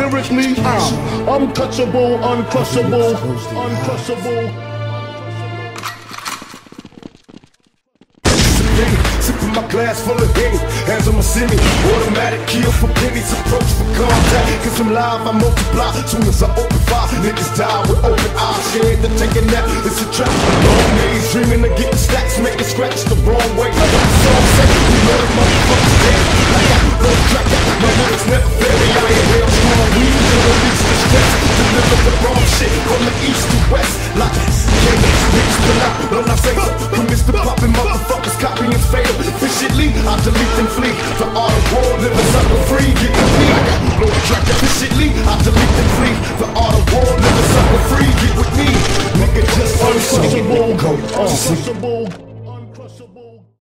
lyrically, I'm untouchable, uncrushable, uncrushable. Sipping my glass full of Henny, hands on my semi. Automatic kill for pennies, approach for contact. Cause I'm live, I multiply. Soon as I open fire, niggas die with open eyes. Scared to take a nap, it's a trap. Long days dreaming of getting stacks, making scratch the wrong way. Like the song said, we know the motherfuckers dead. Like I go track that, my lyrics never vary. I ain't real strong, we to release the stress. Deliver the wrong shit from the east to west. Like can't reach the out when I say so. Commits to popping motherfuckers, copying fatal. Efficiently, I delete them flee. The art of war, living sucker free. Get with me, I got no track. Efficiently, I delete them flee. The art of war, living sucker free. Get with me, nigga, just untouchable.